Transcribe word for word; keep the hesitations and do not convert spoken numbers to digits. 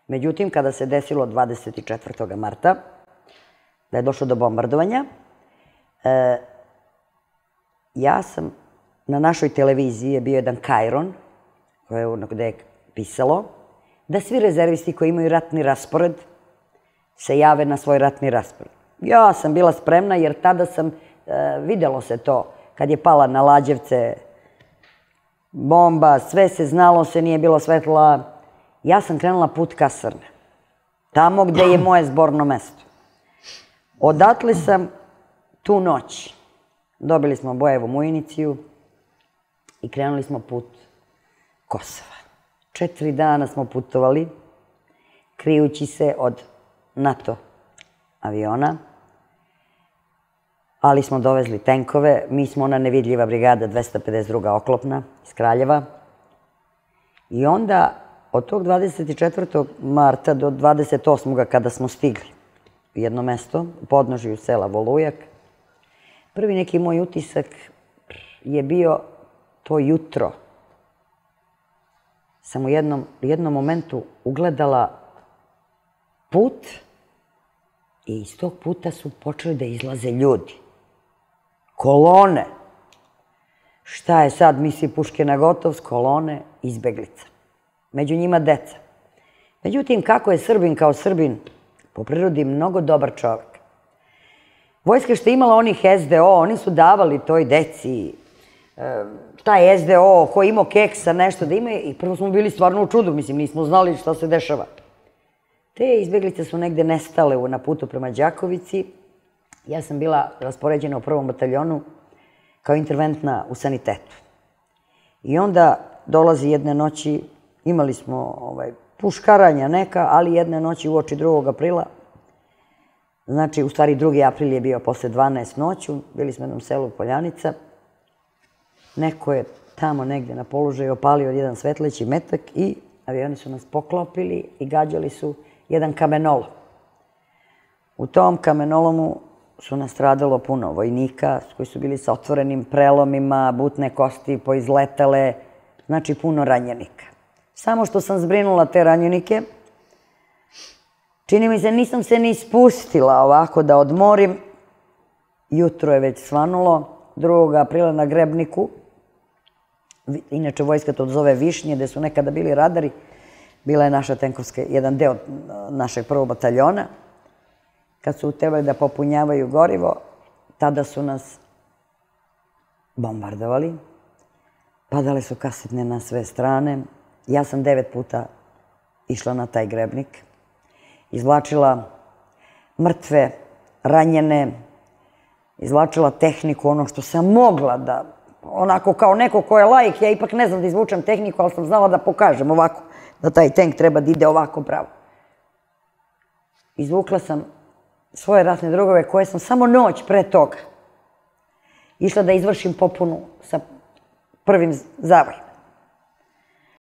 Međutim, kada se desilo dvadeset četvrtog marta, da je došlo do bombardovanja, ja sam, na našoj televiziji je bio jedan kajron, gde je pisalo da svi rezervisti koji imaju ratni raspored se jave na svoj ratni raspored. Ja sam bila spremna jer tada sam, videlo se to, kad je pala na Lađevce bomba, sve se znalo se, nije bilo svetla. Ja sam krenula put kasarne, tamo gde je moje zborno mesto. Odatle sam tu noć, dobili smo bojevu municiju i krenuli smo put Kosova. Četiri dana smo putovali, krijući se od NATO aviona, ali smo dovezli tenkove. Mi smo ona nevidljiva brigada dvesta pedeset druga oklopna iz Kraljeva. I onda od tog dvadeset četvrtog marta do dvadeset osmog kada smo stigli u jedno mesto, u podnožju sela Volujak, prvi neki moj utisak je bio to jutro. Sam u jednom momentu ugledala put i iz tog puta su počeli da izlaze ljudi. Kolone. Šta je sad, misli Puškina Gotovs, kolone izbeglica. Među njima deca. Međutim, kako je Srbin kao Srbin, po prirodi mnogo dobar čovek. Vojska što je imala onih es de o, oni su davali toj deci, taj es de o koji imao keksa, nešto da ima, i prvo smo bili stvarno u čudu, mislim, nismo znali šta se dešava. Te izbeglice su negde nestale na putu prema Đakovici. Ja sam bila raspoređena u prvom bataljonu kao interventna u sanitetu. I onda dolazi jedne noći, imali smo puškaranja neka, ali jedne noći uoči drugog aprila, znači u stvari drugi april je bio posle dvanaest noću, bili smo u jednom selu Poljanica, neko je tamo negde na položaju opalio jedan svetleći metak i avioni su nas poklopili i gađali su jedan kamenolom. U tom kamenolomu su nastradalo puno vojnika koji su bili sa otvorenim prelomima, butne kosti poizletale, znači puno ranjenika. Samo što sam zbrinula te ranjenike, čini mi se nisam se ni spustila ovako da odmorim. Jutro je već svanulo, drugog aprila na Grebniku, inače vojska to zove Višnje, gde su nekada bili radari, bila je naša tenkovska, jedan deo našeg prvog bataljona. Kad su trebali da popunjavaju gorivo, tada su nas bombardovali, padale su kasetne na sve strane. Ja sam devet puta išla na taj Grebnik, izvlačila mrtve, ranjene, izvlačila tehniku, ono što sam mogla da, onako kao neko ko je laik, ja ipak ne znam da izvučem tehniku, ali sam znala da pokažem ovako, da taj tank treba da ide ovako pravo. Izvukla sam svoje ratne drugove koje sam samo noć pre toga išla da izvršim popunu sa prvim zavojem.